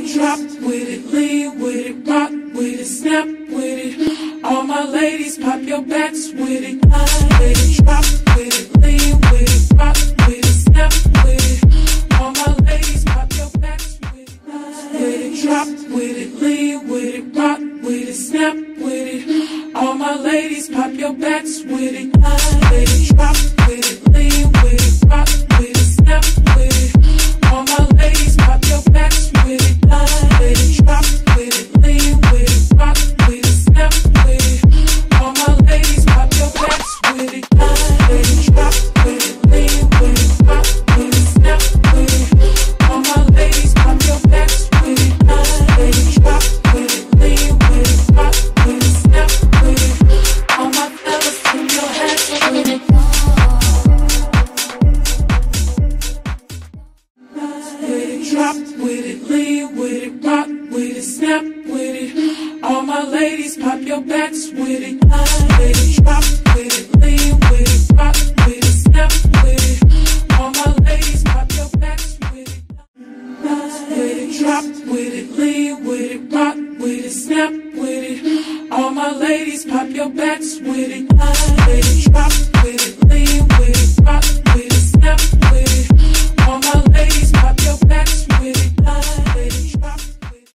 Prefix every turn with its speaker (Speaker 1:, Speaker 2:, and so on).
Speaker 1: it, drop with it, lean with it, rock with it, snap with it. All my ladies, pop your backs with it. With it, drop with it, lean with it, rock with it, snap with it. All my ladies, pop your backs with it. With it, drop with it, lean with it, rock with it, snap with it. All my ladies, pop your backs with it. With it, drop with it, lean with it, rock with it, snap with it. All my ladies, pop your backs with it. With it, drop with it, lean with it, rock with it, snap with it. All my ladies, pop your backs with it. With it, drop with it, lean with it, rock with it, snap with it. All my ladies, pop your backs with it. With it, drop with it, lean with it, rock with it, snap with it. All my fellas, put your hands with it. With it, drop with it, lean with it, rock with it, snap with it. All my ladies, pop your backs with it. With it, drop with it, lean with it, rock with it, snap with it. All my ladies, pop your backs with it. With it, drop with it, lean with it, rock with it, snap with it. All my ladies, pop your backs with it. With it, drop